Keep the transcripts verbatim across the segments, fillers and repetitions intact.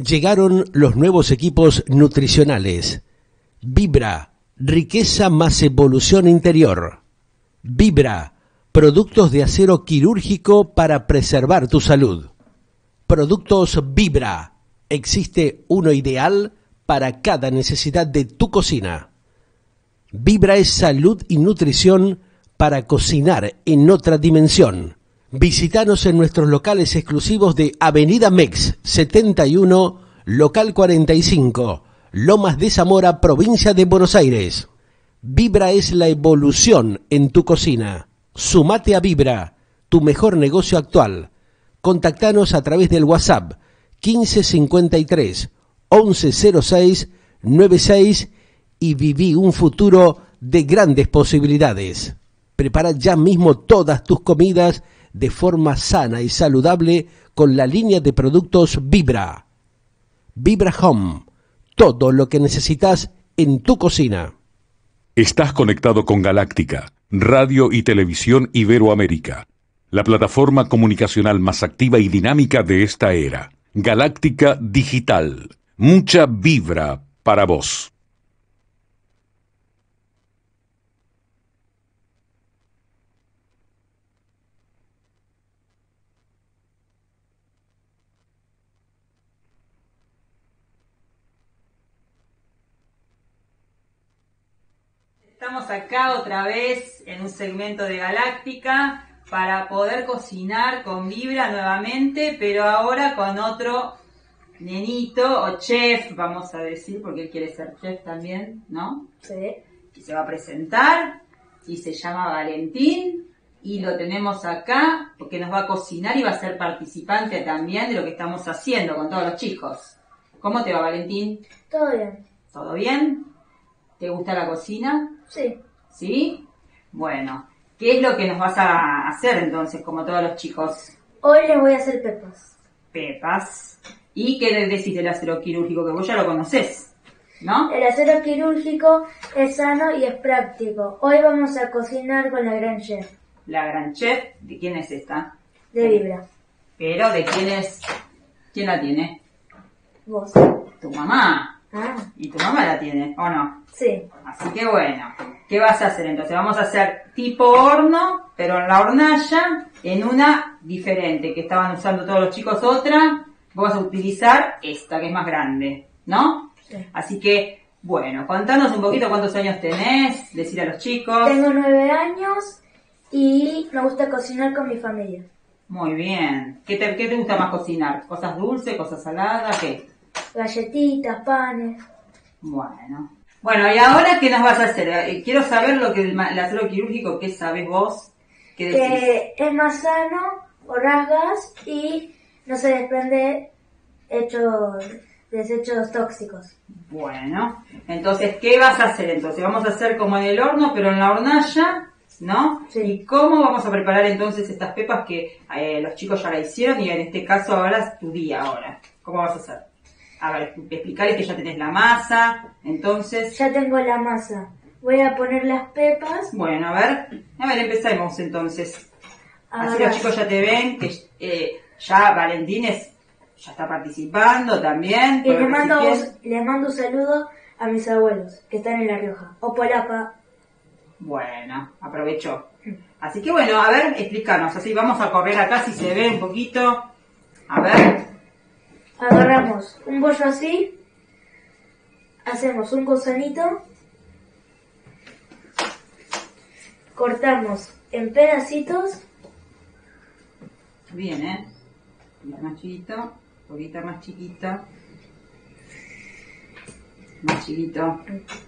Llegaron los nuevos equipos nutricionales. Vibra, riqueza más evolución interior. Vibra, productos de acero quirúrgico para preservar tu salud. Productos Vibra, existe uno ideal para cada necesidad de tu cocina. Vibra es salud y nutrición para cocinar en otra dimensión. Visítanos en nuestros locales exclusivos de Avenida Mex setenta y uno, local cuarenta y cinco, Lomas de Zamora, provincia de Buenos Aires. Vibra es la evolución en tu cocina. Sumate a Vibra, tu mejor negocio actual. Contactanos a través del WhatsApp quince cincuenta y tres, once cero seis, noventa y seis y viví un futuro de grandes posibilidades. Prepara ya mismo todas tus comidas de forma sana y saludable con la línea de productos Vibra. Vibra Home, todo lo que necesitas en tu cocina. Estás conectado con Galáctica, Radio y Televisión Iberoamérica, la plataforma comunicacional más activa y dinámica de esta era. Galáctica Digital, mucha vibra para vos. Estamos acá otra vez en un segmento de Galáctica para poder cocinar con Vibra nuevamente, pero ahora con otro nenito o chef, vamos a decir, porque él quiere ser chef también, ¿no? Sí. Y se va a presentar y se llama Valentín y lo tenemos acá porque nos va a cocinar y va a ser participante también de lo que estamos haciendo con todos los chicos. ¿Cómo te va, Valentín? Todo bien. ¿Todo bien? ¿Te gusta la cocina? Sí. ¿Sí? Bueno, ¿qué es lo que nos vas a hacer entonces, como todos los chicos? Hoy les voy a hacer pepas. Pepas. ¿Y qué decís del acero quirúrgico? Que vos ya lo conocés, ¿no? El acero quirúrgico es sano y es práctico. Hoy vamos a cocinar con la Gran Chef. La Gran Chef, ¿de quién es esta? De Vibra. Pero, ¿de quién es? ¿Quién la tiene? Vos. Tu mamá. Ah. ¿Y tu mamá la tiene, o no? Sí. Así que bueno, ¿qué vas a hacer entonces? Vamos a hacer tipo horno, pero en la hornalla, en una diferente, que estaban usando todos los chicos otra, vos vas a utilizar esta, que es más grande, ¿no? Sí. Así que, bueno, contanos un poquito cuántos años tenés, decir a los chicos. Tengo nueve años y me gusta cocinar con mi familia. Muy bien. ¿Qué te, qué te gusta más cocinar? ¿Cosas dulces, cosas saladas, qué? Galletitas, panes. Bueno. Bueno, ¿y ahora qué nos vas a hacer? Eh, Quiero saber lo que el, ma- el acero quirúrgico, ¿qué sabes vos? ¿Qué decís? Que es más sano, o rasgas y no se desprende hechos, desechos tóxicos. Bueno, entonces, ¿qué vas a hacer entonces? Vamos a hacer como en el horno, pero en la hornalla, ¿no? Sí. ¿Y cómo vamos a preparar entonces estas pepas que eh, los chicos ya la hicieron y en este caso ahora es tu día ahora? ¿Cómo vas a hacer? A ver, explicarles que ya tenés la masa, entonces... Ya tengo la masa. Voy a poner las pepas. Bueno, a ver, a ver, empecemos entonces. Así Ahora. los chicos ya te ven, que eh, ya Valentín es, ya está participando también. Y por le lo mando, recipiente. le mando un saludo a mis abuelos, que están en La Rioja. Opolapa. Bueno, aprovecho. Así que bueno, a ver, explícanos. Así vamos a correr acá si se ve un poquito. A ver. Agarramos un bollo así. Hacemos un gusanito. Cortamos en pedacitos. Bien, ¿eh? Un poquito más chiquito, un poquito más chiquito. Más chiquito.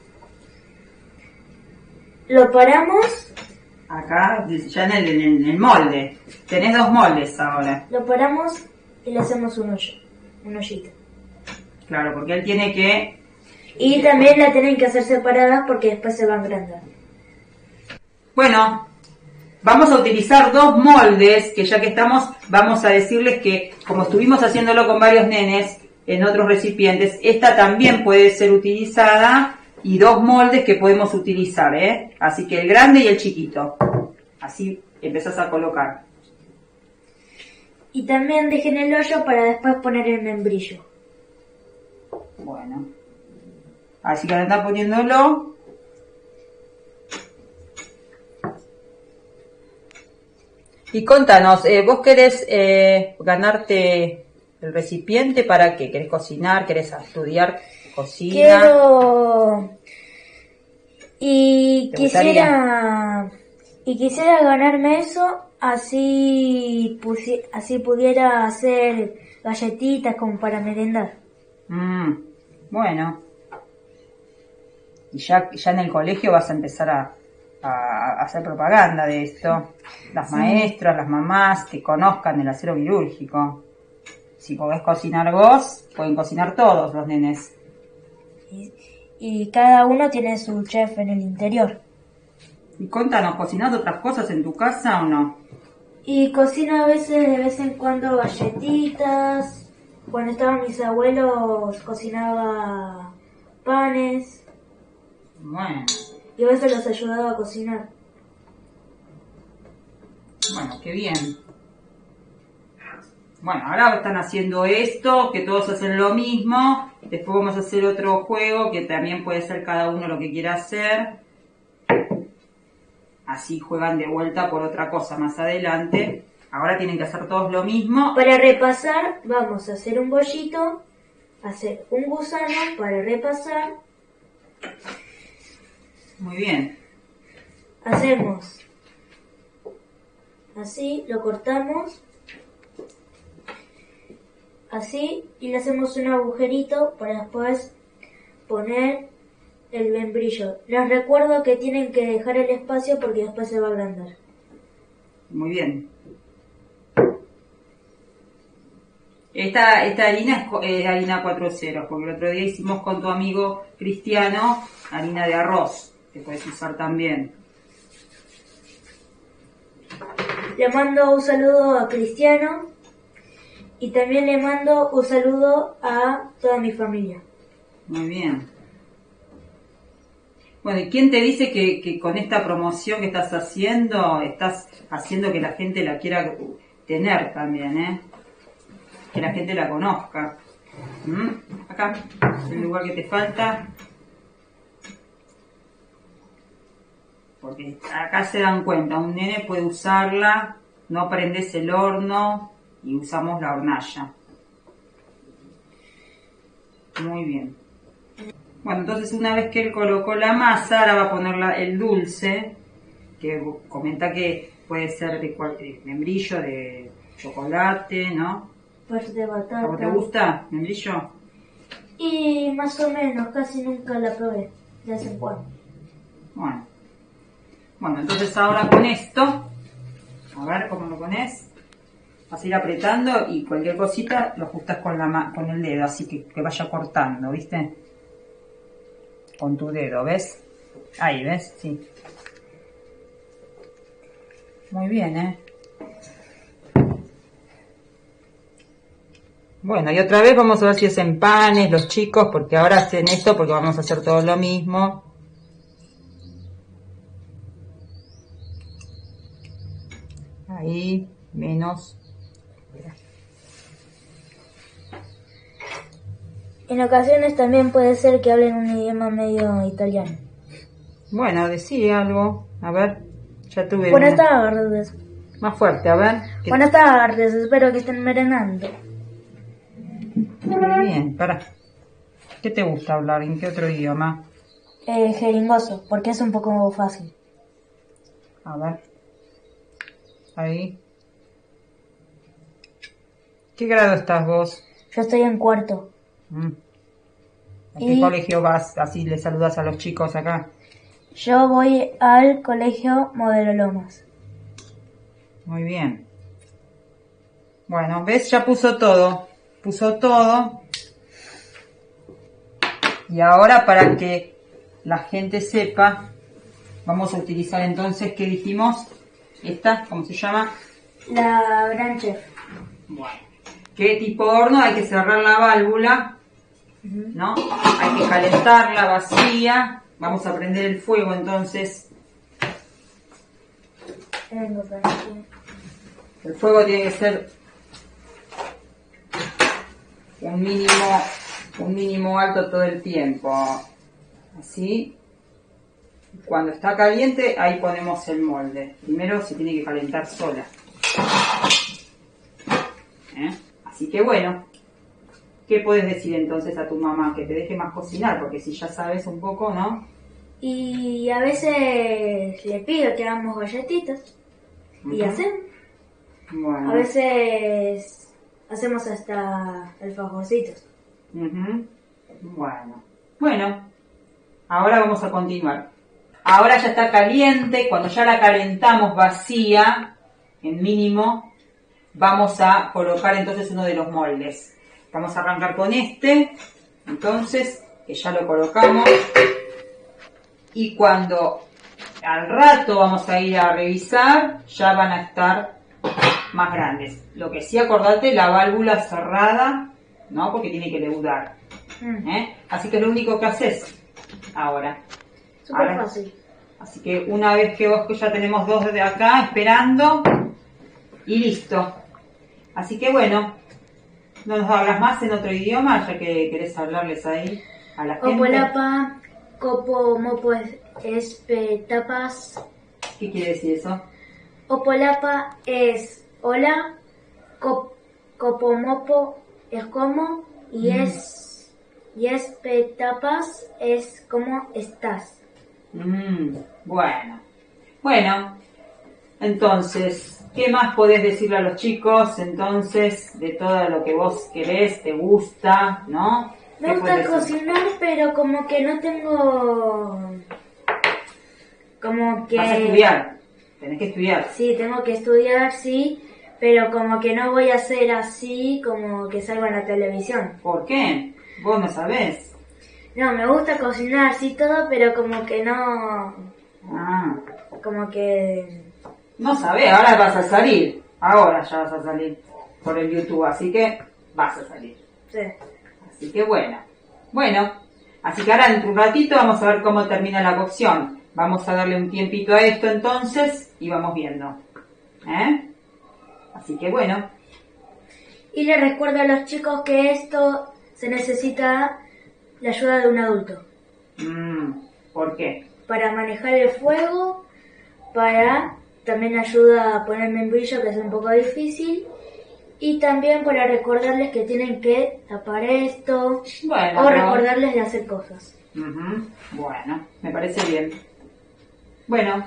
Lo paramos. Acá, ya en el, en el molde. Tenés dos moldes ahora. Lo paramos y le hacemos un hoyo. Un hoyito. Claro, porque él tiene que... Y también la tienen que hacer separadas porque después se van agrandando. Bueno, vamos a utilizar dos moldes, que ya que estamos, vamos a decirles que, como estuvimos haciéndolo con varios nenes en otros recipientes, esta también puede ser utilizada, y dos moldes que podemos utilizar, ¿eh? Así que el grande y el chiquito. Así empezás a colocar. Y también dejen el hoyo para después poner el membrillo. Bueno. Así que ahora está poniéndolo. Y contanos, eh, ¿vos querés eh, ganarte el recipiente para qué? ¿Querés cocinar? ¿Querés estudiar cocina? Quiero... Y ¿Te quisiera... Y quisiera ganarme eso, así, pusi- así pudiera hacer galletitas como para merendar. Mm, bueno. Y ya, ya en el colegio vas a empezar a, a, a hacer propaganda de esto. Las Sí. maestras, las mamás, que conozcan el acero quirúrgico. Si podés cocinar vos, pueden cocinar todos los nenes. Y, y cada uno tiene su chef en el interior. Y contanos, ¿cocinás otras cosas en tu casa o no? Y cocino a veces, de vez en cuando, galletitas. Cuando estaban mis abuelos, cocinaba panes. Bueno, Y a veces los ayudaba a cocinar. bueno, qué bien. Bueno, ahora están haciendo esto, que todos hacen lo mismo. Después vamos a hacer otro juego, que también puede ser cada uno lo que quiera hacer. Así juegan de vuelta por otra cosa más adelante. Ahora tienen que hacer todos lo mismo. Para repasar, vamos a hacer un bollito, hacer un gusano para repasar. Muy bien. Hacemos así, lo cortamos, así, y le hacemos un agujerito para después poner el membrillo. Les recuerdo que tienen que dejar el espacio porque después se va a ablandar. Muy bien. Esta, esta harina es, co- es harina cuatro ceros, porque el otro día hicimos con tu amigo Cristiano harina de arroz, que puedes usar también. Le mando un saludo a Cristiano y también le mando un saludo a toda mi familia. Muy bien. Bueno, ¿y quién te dice que, que con esta promoción que estás haciendo, estás haciendo que la gente la quiera tener también, eh? Que la gente la conozca. ¿Mm? Acá, el lugar que te falta. Porque acá se dan cuenta, un nene puede usarla, no prendes el horno y usamos la hornalla. Muy bien. Bueno, entonces una vez que él colocó la masa, ahora va a poner la- el dulce, que comenta que puede ser de, cual- de membrillo, de chocolate, ¿no? Pues de ¿A vos te batata. gusta membrillo? Y más o menos, casi nunca la probé, de vez en cuando. Bueno. Bueno, entonces ahora con esto, a ver cómo lo pones. Vas a ir apretando y cualquier cosita lo ajustas con, la ma- con el dedo, así que, que vaya cortando, ¿viste? Con tu dedo, ¿ves? Ahí, ¿ves? Sí. Muy bien, ¿eh? Bueno, y otra vez vamos a ver si hacen panes los chicos, porque ahora hacen esto, porque vamos a hacer todo lo mismo. Ahí, menos. En ocasiones también puede ser que hablen un idioma medio italiano. Bueno, decí algo. A ver, ya tuve Buenas una. tardes. Más fuerte, a ver. Que- Buenas tardes, espero que estén merendando. Muy bien, para. ¿Qué te gusta hablar? ¿En qué otro idioma? Eh, jeringoso, porque es un poco fácil. A ver. Ahí. ¿Qué grado estás vos? Yo estoy en cuarto. Mm. ¿A qué Y- colegio vas? Así le saludas a los chicos acá. Yo voy al colegio Modelo Lomas. Muy bien. Bueno, ¿ves? Ya puso todo. Puso todo. Y ahora para que la gente sepa, vamos a utilizar entonces, ¿qué dijimos? Esta, ¿cómo se llama? La Gran Chef. Bueno. ¿Qué tipo de horno? Hay que cerrar la válvula, ¿no? Hay que calentarla vacía. Vamos a prender el fuego entonces. Tengo para aquí. El fuego tiene que ser un mínimo un mínimo alto todo el tiempo. Así. Cuando está caliente, ahí ponemos el molde. Primero se tiene que calentar sola. ¿Eh? Así que bueno, ¿qué puedes decir entonces a tu mamá? Que te deje más cocinar, porque si ya sabes un poco, ¿no? Y a veces le pido que hagamos galletitas. Uh-huh. Y hacemos. Bueno. A veces hacemos hasta alfajorcitos. Uh-huh. Bueno. Bueno, ahora vamos a continuar. Ahora ya está caliente. Cuando ya la calentamos vacía, en mínimo, vamos a colocar entonces uno de los moldes. Vamos a arrancar con este. Entonces, que ya lo colocamos. Y cuando al rato vamos a ir a revisar, ya van a estar más grandes. Lo que sí, acordate, la válvula cerrada, ¿no? Porque tiene que leudar. ¿Eh? Así que lo único que haces ahora. Súper Ahora, fácil. Así que una vez que vos ya tenemos dos de acá esperando y listo. Así que bueno, no nos hablas más en otro idioma, ya que querés hablarles ahí a la gente. Opolapa, copo, mopo, espetapas. ¿Qué quiere decir eso? Opolapa es hola, cop, copo, mopo es como y mm. es y espetapas es como estás. Mm, bueno, bueno, entonces, ¿qué más podés decirle a los chicos, entonces, de todo lo que vos querés, te gusta, ¿no? Me gusta cocinar, pero como que no tengo, como que... Vas a estudiar, tenés que estudiar. Sí, tengo que estudiar, sí, pero como que no voy a ser así, como que salgo en la televisión. ¿Por qué? Vos no sabés. No, me gusta cocinar, sí, todo, pero como que no... Ah. Como que... No sabés, ahora vas a salir. Ahora ya vas a salir por el YouTube, así que vas a salir. Sí. Así que bueno. Bueno, así que ahora dentro de un ratito vamos a ver cómo termina la cocción. Vamos a darle un tiempito a esto entonces y vamos viendo. ¿Eh? Así que bueno. Y le recuerdo a los chicos que esto se necesita... la ayuda de un adulto. Mm, ¿por qué? Para manejar el fuego, para también ayuda a poner membrillo, que es un poco difícil, y también para recordarles que tienen que tapar esto, bueno, o pero... recordarles de hacer cosas. Uh-huh. Bueno, me parece bien. Bueno.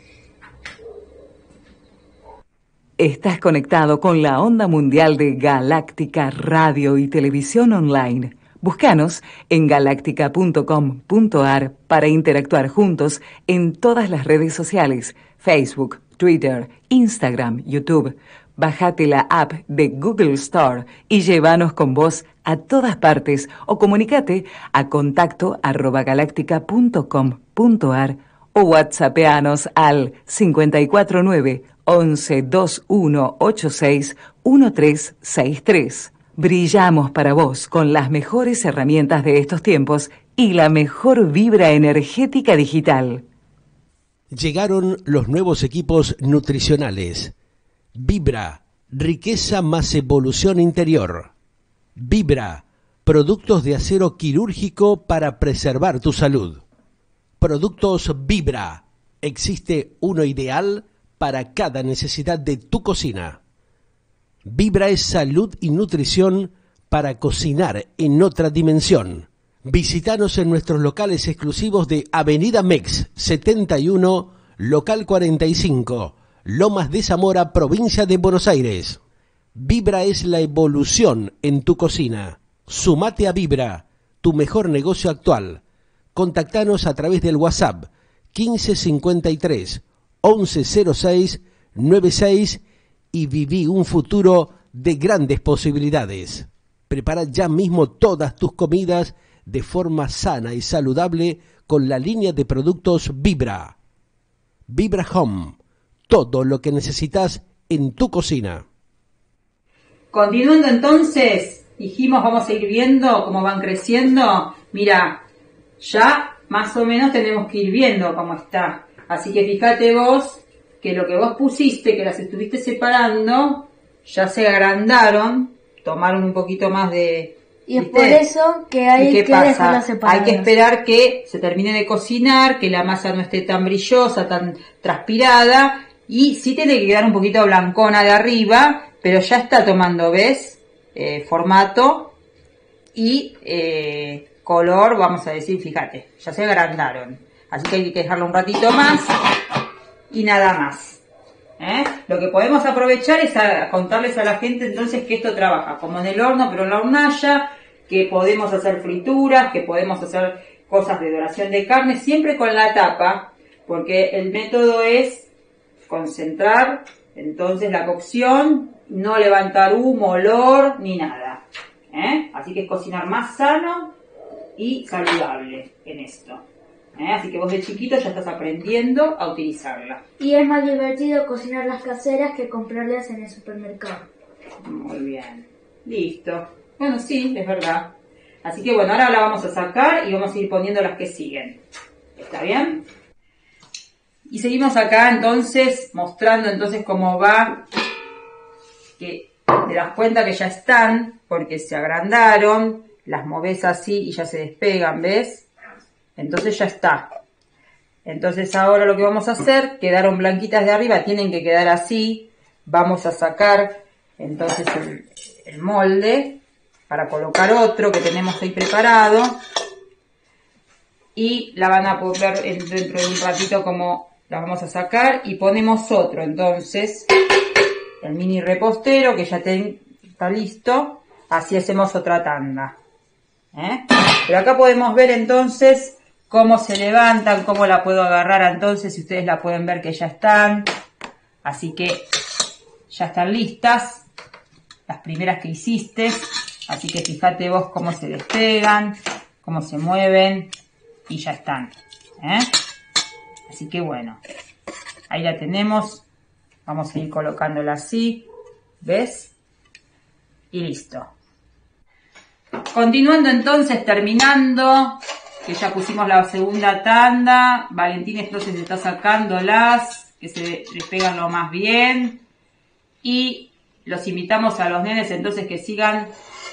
Estás conectado con la onda mundial de Galáctica Radio y Televisión Online. Búscanos en galáctica punto com punto a r para interactuar juntos en todas las redes sociales, Facebook, Twitter, Instagram, YouTube. Bájate la app de Google Store y llévanos con vos a todas partes o comunicate a contacto arroba galáctica punto com punto a r o whatsappeanos al cinco cuatro nueve, once, veintiuno, ochenta y seis, trece sesenta y tres. Brillamos para vos con las mejores herramientas de estos tiempos y la mejor vibra energética digital. Llegaron los nuevos equipos nutricionales. Vibra, riqueza más evolución interior. Vibra, productos de acero quirúrgico para preservar tu salud. Productos Vibra. Existe uno ideal para cada necesidad de tu cocina. Vibra es salud y nutrición para cocinar en otra dimensión. Visítanos en nuestros locales exclusivos de Avenida Mex setenta y uno, local cuarenta y cinco, Lomas de Zamora, provincia de Buenos Aires. Vibra es la evolución en tu cocina. Sumate a Vibra, tu mejor negocio actual. Contactanos a través del WhatsApp quince cincuenta y tres, once cero seis, noventa y seis y viví un futuro de grandes posibilidades. Prepara ya mismo todas tus comidas de forma sana y saludable con la línea de productos Vibra. Vibra Home, todo lo que necesitas en tu cocina. Continuando entonces, dijimos vamos a ir viendo cómo van creciendo. Mira, ya más o menos tenemos que ir viendo cómo está. Así que fíjate vos que lo que vos pusiste, que las estuviste separando, ya se agrandaron, tomaron un poquito más de, Y es ¿viste? por eso que hay ¿Y qué que pasa? dejarlas separadas. Hay que esperar que se termine de cocinar, que la masa no esté tan brillosa, tan transpirada, y sí tiene que quedar un poquito blancona de arriba, pero ya está tomando, ¿ves? Eh, formato y eh, color, vamos a decir, fíjate, ya se agrandaron. Así que hay que dejarlo un ratito más y nada más. ¿Eh? Lo que podemos aprovechar es a contarles a la gente entonces que esto trabaja como en el horno, pero en la hornalla, que podemos hacer frituras, que podemos hacer cosas de doración de carne, siempre con la tapa, porque el método es concentrar entonces la cocción, no levantar humo, olor, ni nada. ¿Eh? Así que es cocinar más sano y saludable en esto. ¿Eh? Así que vos de chiquito ya estás aprendiendo a utilizarla. Y es más divertido cocinar las caseras que comprarlas en el supermercado. Muy bien. Listo. Bueno, sí, es verdad. Así que bueno, ahora la vamos a sacar y vamos a ir poniendo las que siguen. ¿Está bien? Y seguimos acá entonces mostrando entonces cómo va, que te das cuenta que ya están porque se agrandaron, las moves así y ya se despegan, ¿ves? Entonces ya está. Entonces ahora lo que vamos a hacer, quedaron blanquitas de arriba, tienen que quedar así. Vamos a sacar entonces el, el molde para colocar otro que tenemos ahí preparado. Y la van a poder ver dentro de un ratito como la vamos a sacar. Y ponemos otro, entonces, el mini repostero que ya ten, está listo. Así hacemos otra tanda. ¿Eh? Pero acá podemos ver entonces cómo se levantan, cómo la puedo agarrar entonces, si ustedes la pueden ver que ya están. Así que ya están listas las primeras que hiciste. Así que fíjate vos cómo se despegan, cómo se mueven y ya están. ¿Eh? Así que bueno, ahí la tenemos. Vamos a ir colocándola así, ¿ves? Y listo. Continuando entonces, terminando, que ya pusimos la segunda tanda. Valentín entonces está sacándolas, que se despegan lo más bien. Y los invitamos a los nenes entonces que sigan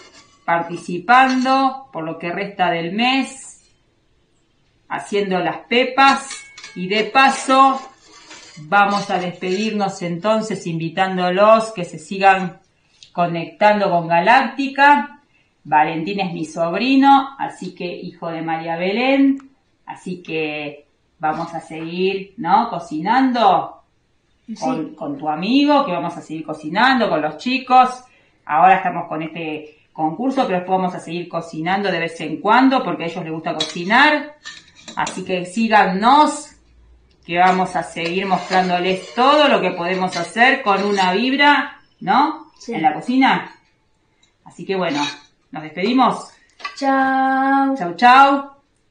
participando por lo que resta del mes, haciendo las pepas. Y de paso vamos a despedirnos entonces invitándolos que se sigan conectando con Galáctica. Valentín es mi sobrino, así que hijo de María Belén, así que vamos a seguir, ¿no? Cocinando sí. con, con tu amigo, que vamos a seguir cocinando con los chicos. Ahora estamos con este concurso, pero después vamos a seguir cocinando de vez en cuando, porque a ellos les gusta cocinar. Así que síganos, que vamos a seguir mostrándoles todo lo que podemos hacer con una vibra, ¿no? Sí. En la cocina. Así que bueno, nos despedimos. Chao. Chau, chau.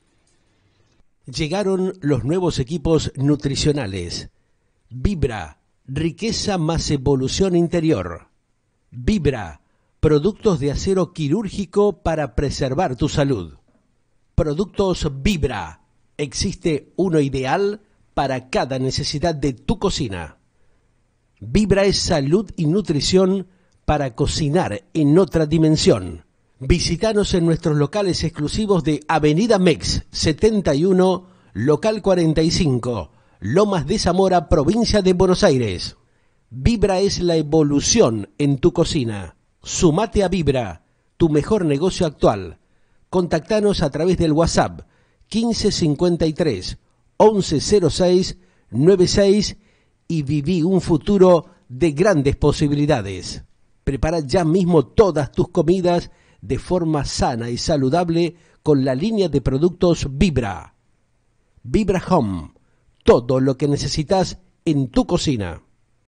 Llegaron los nuevos equipos nutricionales. Vibra, riqueza más evolución interior. Vibra, productos de acero quirúrgico para preservar tu salud. Productos Vibra. Existe uno ideal para cada necesidad de tu cocina. Vibra es salud y nutrición para cocinar en otra dimensión. Visítanos en nuestros locales exclusivos de Avenida Mex setenta y uno, local cuarenta y cinco, Lomas de Zamora, provincia de Buenos Aires. Vibra es la evolución en tu cocina. Sumate a Vibra, tu mejor negocio actual. Contactanos a través del WhatsApp quince cincuenta y tres, once cero seis, noventa y seis y viví un futuro de grandes posibilidades. Prepara ya mismo todas tus comidas de forma sana y saludable con la línea de productos Vibra. Vibra Home, todo lo que necesitas en tu cocina.